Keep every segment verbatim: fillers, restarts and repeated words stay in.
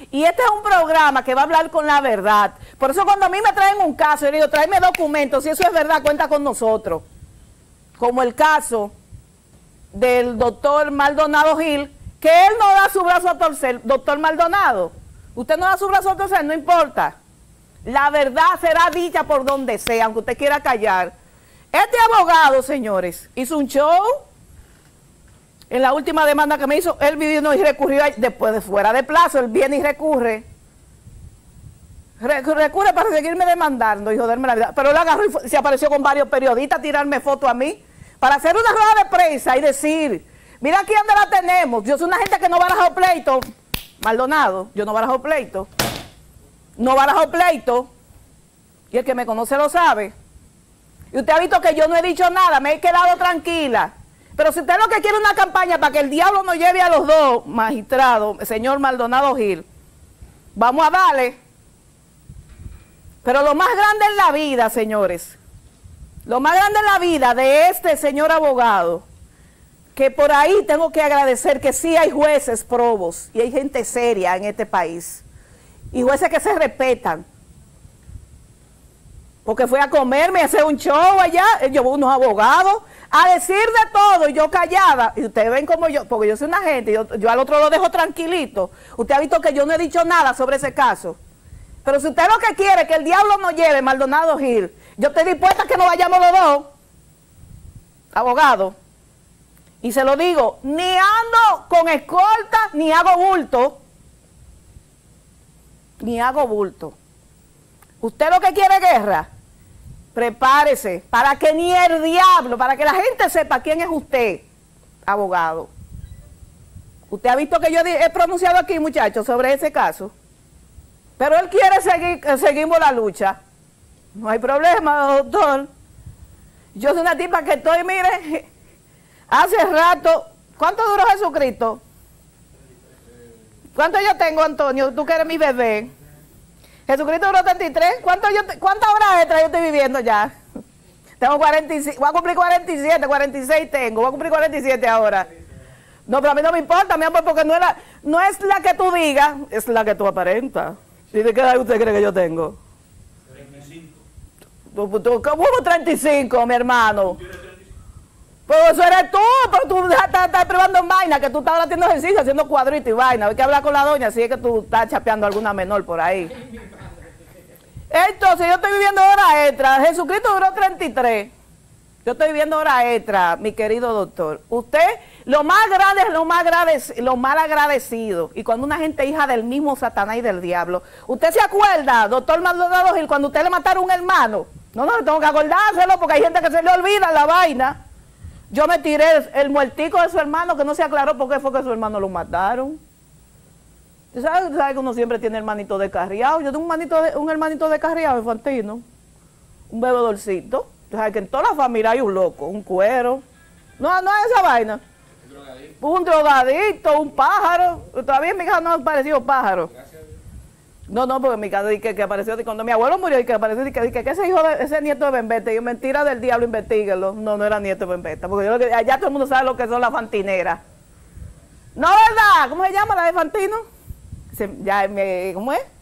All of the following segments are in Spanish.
Y este es un programa que va a hablar con la verdad. Por eso cuando a mí me traen un caso, yo digo, tráeme documentos, si eso es verdad, cuenta con nosotros. Como el caso del doctor Maldonado Gil, que él no da su brazo a torcer. Doctor Maldonado, usted no da su brazo a torcer, no importa. La verdad será dicha por donde sea, aunque usted quiera callar. Este abogado, señores, hizo un show. En la última demanda que me hizo, él vino y recurrió, después de fuera de plazo, él viene y recurre. Re, recurre para seguirme demandando y joderme la vida. Pero él agarró y se apareció con varios periodistas a tirarme fotos a mí, para hacer una rueda de prensa y decir, mira aquí donde la tenemos. Yo soy una gente que no barajo pleito. Maldonado, yo no barajo pleito. No barajo pleito. Y el que me conoce lo sabe. Y usted ha visto que yo no he dicho nada, me he quedado tranquila. Pero si usted lo que quiere es una campaña para que el diablo nos lleve a los dos magistrados, señor Maldonado Gil, vamos a darle. Pero lo más grande en la vida, señores, lo más grande en la vida de este señor abogado, que por ahí tengo que agradecer que sí hay jueces probos y hay gente seria en este país, y jueces que se respetan. Porque fue a comerme, a hacer un show allá, llevó unos abogados, a decir de todo, y yo callada, y ustedes ven como yo, porque yo soy una gente, yo, yo al otro lo dejo tranquilito. Usted ha visto que yo no he dicho nada sobre ese caso. Pero si usted lo que quiere es que el diablo nos lleve, Maldonado Gil, yo estoy dispuesta a que nos vayamos los dos, abogado. Y se lo digo, ni ando con escolta, ni hago bulto, ni hago bulto. Usted lo que quiere es guerra, prepárese, para que ni el diablo, para que la gente sepa quién es usted, abogado. Usted ha visto que yo he pronunciado aquí, muchachos, sobre ese caso. Pero él quiere seguir, seguimos la lucha. No hay problema, doctor. Yo soy una tipa que estoy, mire, hace rato. ¿Cuánto duró Jesucristo? ¿Cuánto yo tengo, Antonio? Tú que eres mi bebé. Jesucristo duró treinta y tres. ¿Cuánto yo te, ¿Cuántas horas extra yo estoy viviendo ya? Tengo cuarenta y cinco, voy a cumplir cuarenta y siete, cuarenta y seis tengo, voy a cumplir cuarenta y siete ahora. No, pero a mí no me importa, mi amor, porque no es la, no es la que tú digas, es la que tú aparentas. ¿Y de qué edad usted cree que yo tengo? treinta y cinco. ¿Tú, tú, ¿Cómo treinta y cinco, mi hermano? Pero eso eres tú, pero tú estás, estás privando en vaina, que tú estás ahora haciendo ejercicio, haciendo cuadritos y vaina. Hay que hablar con la doña, si es que tú estás chapeando a alguna menor por ahí. Entonces, yo estoy viviendo horas extras. Jesucristo duró treinta y tres. Yo estoy viviendo horas extras, mi querido doctor. Usted, lo más grande es lo más agradecido, lo mal agradecido. Y cuando una gente hija del mismo Satanás y del diablo. ¿Usted se acuerda, doctor Maldonado Gil, cuando usted le mataron a un hermano? No, no, tengo que acordárselo porque hay gente que se le olvida la vaina. Yo me tiré el, el muertico de su hermano que no se aclaró por qué fue que su hermano lo mataron. ¿Tú sabes, sabes que uno siempre tiene hermanito descarriado? Yo tengo un, manito de, un hermanito descarriado infantino, un bebedorcito. Tú sabes que en toda la familia hay un loco, un cuero. No, no es esa vaina. Un drogadicto. Un drogadicto, un pájaro. Todavía en mi casa no ha aparecido pájaro. Gracias a Dios. No, no, porque en mi casa que, que apareció, cuando mi abuelo murió, y que apareció, y que, y que, que ese hijo de, ese nieto de Bembeta, y mentira del diablo, investíguelo. No, no era nieto de Bembeta, porque yo, allá todo el mundo sabe lo que son las fantineras. No, ¿verdad? ¿Cómo se llama la de Fantino? Se, ya me, ¿cómo es?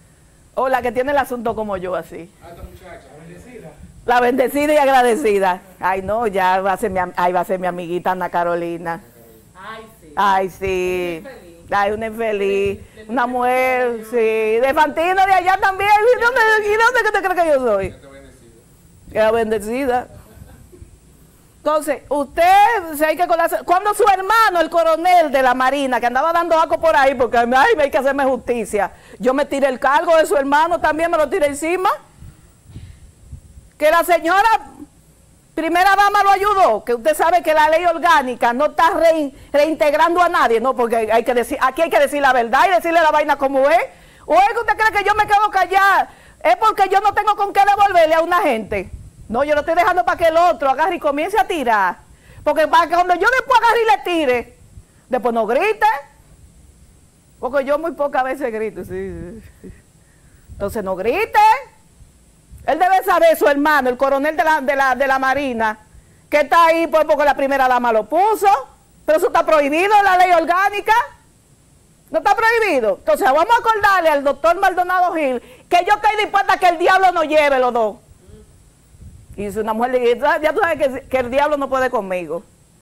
O la que tiene el asunto como yo, así. Ah, esta muchacha, bendecida. La bendecida y agradecida. Ay, no, ya va a ser mi, ay, va a ser mi amiguita Ana Carolina. Ay, sí. Ay, sí. Ay, una infeliz. Una mujer, sí. De Fantino, de allá también. ¿Y dónde, y dónde que te crees que yo soy? La bendecida. Entonces, usted se hay que conocer. Cuando su hermano, el coronel de la Marina, que andaba dando asco por ahí, porque ay, hay que hacerme justicia, yo me tiré el cargo de su hermano, también me lo tiré encima. Que la señora primera dama lo ayudó, que usted sabe que la ley orgánica no está rein, reintegrando a nadie, no, porque hay que decir, aquí hay que decir la verdad y decirle la vaina como es. ¿O es que usted cree que yo me quedo callada? Es porque yo no tengo con qué devolverle a una gente. No, yo lo estoy dejando para que el otro agarre y comience a tirar. Porque para que cuando yo después agarre y le tire, después no grite. Porque yo muy pocas veces grito, sí. Entonces no grite. Él debe saber, su hermano, el coronel de la, de la, de la Marina, que está ahí pues porque la primera dama lo puso. Pero eso está prohibido en la ley orgánica. ¿No está prohibido? Entonces vamos a acordarle al doctor Maldonado Gil que yo estoy dispuesta a que el diablo nos lleve los dos. Y si una mujer le dice, ya tú sabes que, que el diablo no puede conmigo.